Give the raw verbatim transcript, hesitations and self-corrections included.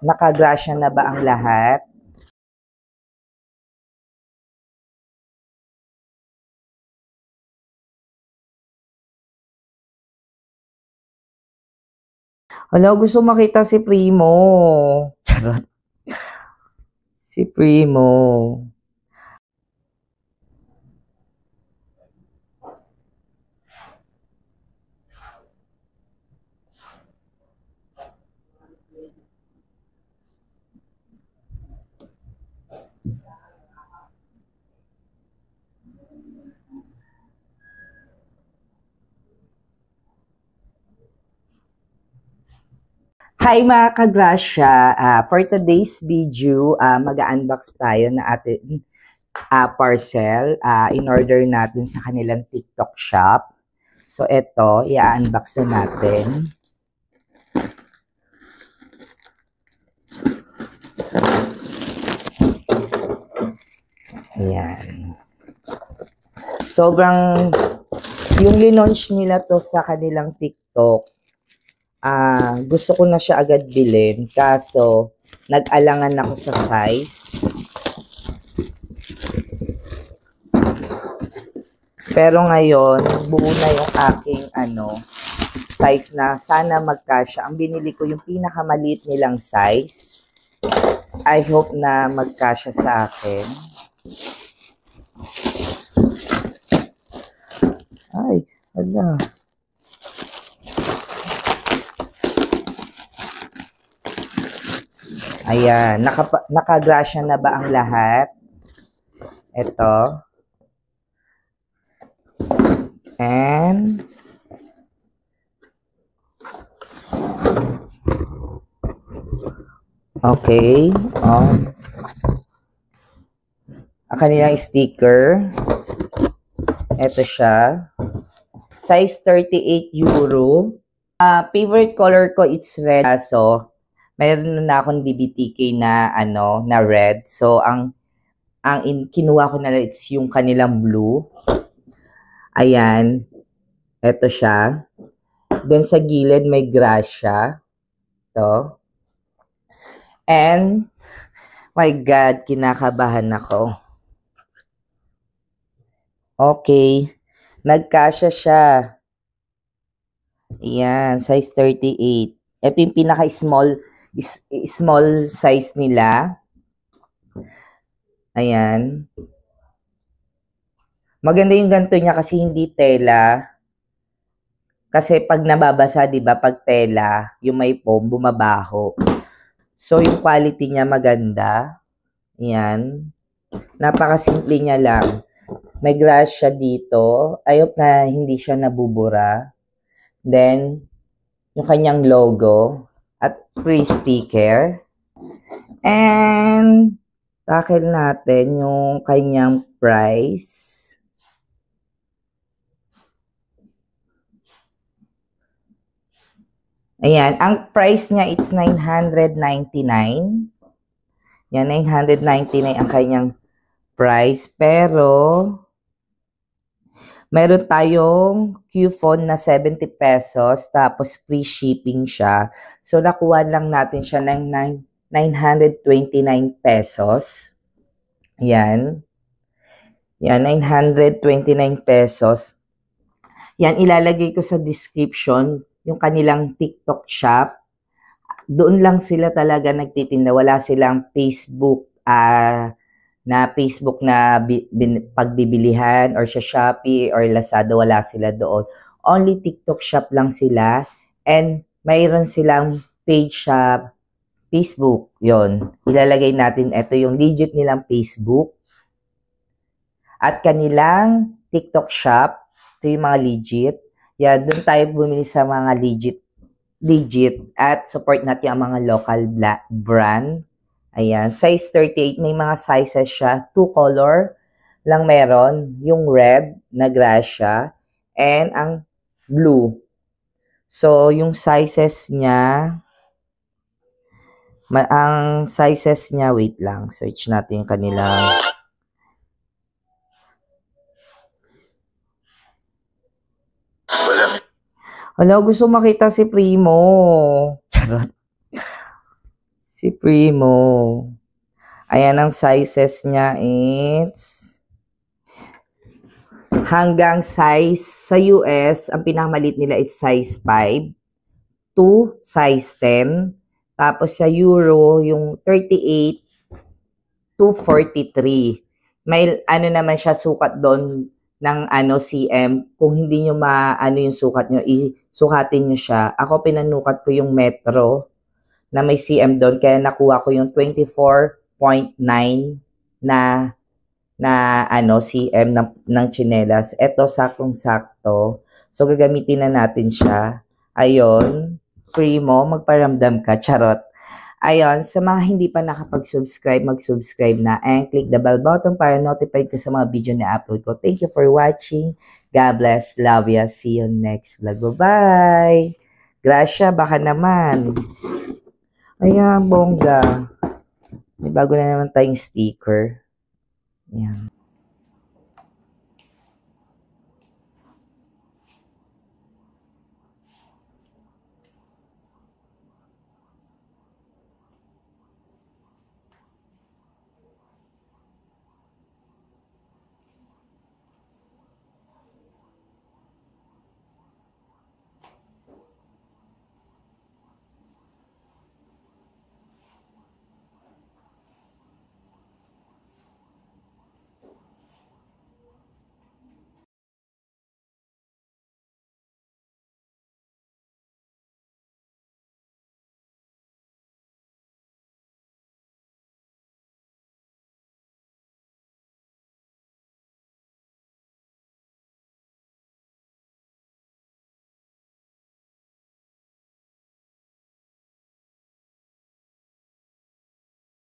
nakagrasya na ba ang lahat? Hala, gusto makita si Primo. Charot. Si Primo. Hi mga kagrasya, uh, for today's video, uh, mag-unbox tayo na ating uh, parcel uh, in order natin sa kanilang TikTok shop. So ito, i-unbox na natin. Ayan. Sobrang, yung linunch nila to sa kanilang TikTok, Uh, gusto ko na siya agad bilhin, kaso nag-alangan ako sa size. Pero ngayon, buo na yung aking ano, size na sana magkasya. Ang binili ko yung pinakamaliit nilang size. I hope na magkasya sa akin. Ay, ala. Ayan, naka, nakagrasya na ba ang lahat? Ito. And okay. Oh. Ang kanilang sticker. Ito siya. Size thirty-eight euro. Uh, favorite color ko, it's red. So, mayroon na akong D B T K na ano, na red. So ang ang in, kinuha ko na it's yung kanilang blue. Ayan. Ito siya. Then sa gilid may grasya. To. And my God, kinakabahan ako. Okay. Nagkasya siya. Ayan, size thirty-eight. Ito yung pinaka-small Is, small size nila. Ayan. Maganda yung ganito niya kasi hindi tela. Kasi pag nababasa, di ba, pag tela, yung may foam, bumabaho. So, yung quality niya maganda. Ayan. Napakasimple niya lang. May glass siya dito. I hope na hindi siya nabubura. Then, yung kanyang logo. At free sticker. And tackle natin yung kanyang price. Ayan, ang price niya it's nine hundred ninety-nine. Yan, nine hundred ninety-nine ang kanyang price. Pero meron tayong coupon na seventy pesos, tapos free shipping siya. So, nakuha lang natin siya ng nine hundred twenty-nine pesos. Yan. Yan, nine hundred twenty-nine pesos. Yan, ilalagay ko sa description yung kanilang TikTok shop. Doon lang sila talaga nagtitinda. Wala silang Facebook, ah, uh, na Facebook na pagbibilihan or sa Shopee or Lazada, wala sila doon. Only TikTok shop lang sila, and mayroon silang page sa Facebook. Yon, ilalagay natin ito yung legit nilang Facebook at kanilang TikTok shop. Ito yung mga legit. Yan, doon tayo bumili sa mga legit legit at support natin ang mga local brand. Ayan, size thirty-eight, may mga sizes siya. Two color lang meron. Yung red na grasya and ang blue. So, yung sizes niya, ma ang sizes niya, wait lang, search natin yung kanilang. Hala, gusto makita si Primo. Charot. Si Primo. Ayan ang sizes niya. It's hanggang size sa U S, ang pinakamalit nila is size five to size ten. Tapos sa Euro, yung thirty-eight to forty-three. May ano naman siya sukat doon ng ano C M. Kung hindi nyo maano yung sukat nyo, isukatin nyo siya. Ako pinanukat ko yung metro na may C M doon, kaya nakuha ko yung twenty-four point nine na na ano C M ng, ng tsinelas. Ito saktong-sakto. So gagamitin na natin siya. Ayun, Primo, magparamdam ka, charot. Ayun, sa mga hindi pa nakapag-subscribe, mag-subscribe na and click the bell button para notified ka sa mga video na upload ko. Thank you for watching. God bless. Love ya. See you next vlog. Bye-bye. Gracia, baka naman. Ayan, bongga. May bago na naman tayong sticker. Ayan.